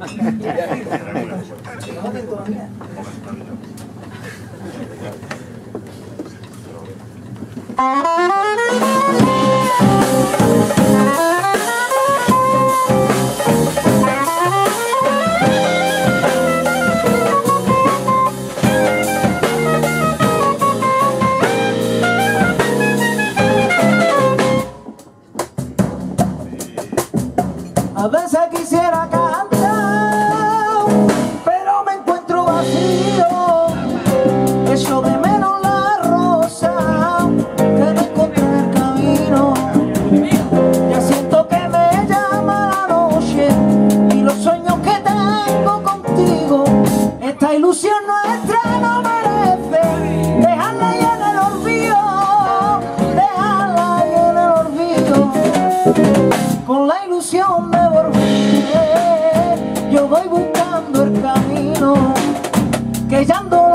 A veces quisiera cantar, pero me encuentro vacío. Echo de menos la rosa que me encontré en el camino. Ya siento que me llama la noche y los sueños que tengo contigo. Esta ilusión nuestra no merece dejarla ahí en el olvido, dejarla ahí en el olvido. Con la ilusión de volver, yo voy buscando el camino que ya ando